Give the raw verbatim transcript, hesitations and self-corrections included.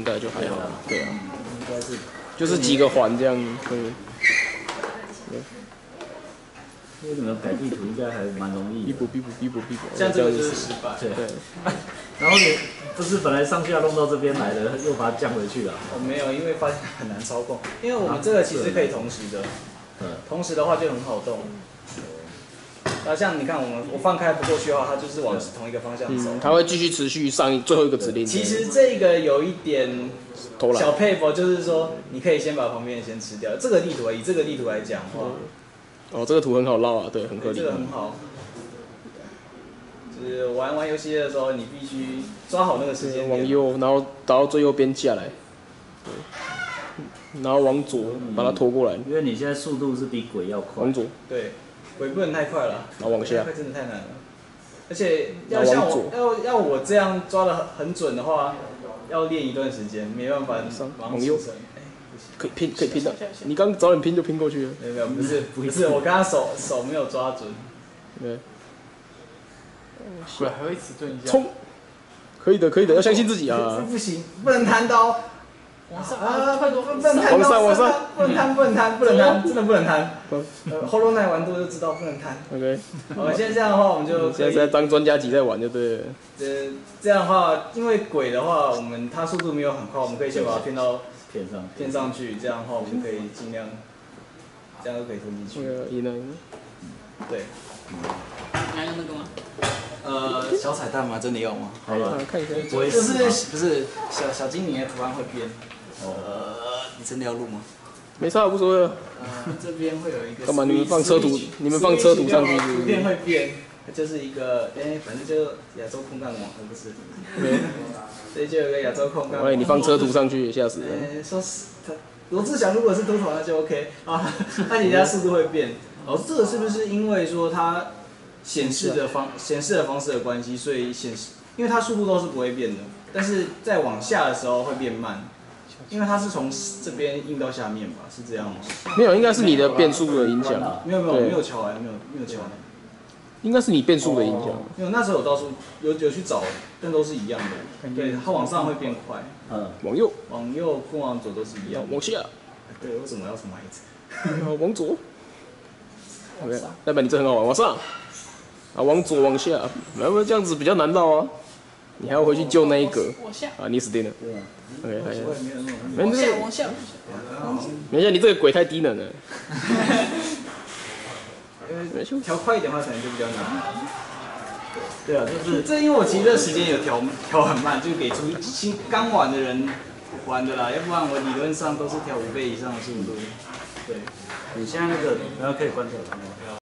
该就还好。对啊， 应该是就是几个环这样。对。 因为你们改地图应该还蛮容易。 逼补逼补逼补逼补。 像这个就是失败。 对。然后你不是本来上去要弄到这边来的，又把它降回去了。 我没有，因为发现很难操控。因为我们这个其实可以同时的。嗯。同时的话就很好动。那像你看，我们我放开不过去的话，它就是往同一个方向走。 嗯，它会继续持续上最后一个指令。 其实这个有一点小配合，就是说你可以先把旁边先吃掉。这个地图以这个地图来讲的话， 哦，这个图很好绕啊，对，很合理。 这个很好。就是玩玩游戏的时候，你必须抓好那个时间。 往右，然后打到最右边下来。然后往左把它拖过来。 因为你现在速度是比鬼要快。 往左。 对。鬼不能太快了， 然后往下， 真的太难了。而且要像我要要我这样抓的很准的话，要练一段时间，没办法。 往右，可以拼，可以拼的。你刚早点拼就拼过去了。 没有没有，不是不是，我刚刚手手没有抓准。 对。 对，还会迟钝一下。 冲！可以的，可以的，要相信自己啊。 不行，不能贪刀。 往上啊！快多！ 不能贪， 往上往上， 不能贪，不能贪，不能贪，真的不能贪。呃 ，Hollow Knight 玩多就知道不能贪。 OK。 我现在这样的话，我们就现在在当专家级在玩就对了。 呃，这样的话，因为鬼的话，我们它速度没有很快，我们可以先把它骗到骗上骗上去，这样的话我们就可以尽量，这样就可以吞进去。 赢了赢了。 对。 还有那个吗？ 呃，小彩蛋吗？真的要吗？ 好了，看一下。 就是不是小小精灵的图案会变。呃，你真的要录吗？ 没差，无所谓了。 呃，这边会有一个。 干嘛？你们放车图？你们放车图上去？ 图片会变，就是一个，哎，反正就亚洲空干网，不是。对。所以就有个亚洲空干网。 哎，你放车图上去，吓死人。 哎，说是他，罗志祥如果是秃头那就 OK 啊，那你家速度会变。哦，这个是不是因为说它显示的方显示的方式的关系，所以显示，因为它速度都是不会变的，但是在往下的时候会变慢。因为它是从这边印到下面吧，是这样吗？ 没有，应该是你的变速的影响。 没有没有没有调完，没有没有调完。 应该是你变速的影响。 没有，那时候有到处有有去找，但都是一样的。对，它往上会变快。 嗯。往右。 往右跟往左都是一样。 往下。 对，为什么要什么一直？ 往左。OK， 代表你这很好玩。往上。啊，往左往下，要不这样子比较难绕啊。你还要回去救那一格。啊，你死定了。OK， 看一下。 往下，往下。 没事，你这个鬼太低能了。 调快一点的话，可能就比较难。 对啊，就是这因为我其实这时间有调调很慢，就给出新刚玩的人玩的啦，要不然我理论上都是调五倍以上的速度。对， 你现在那个，然后可以关掉了。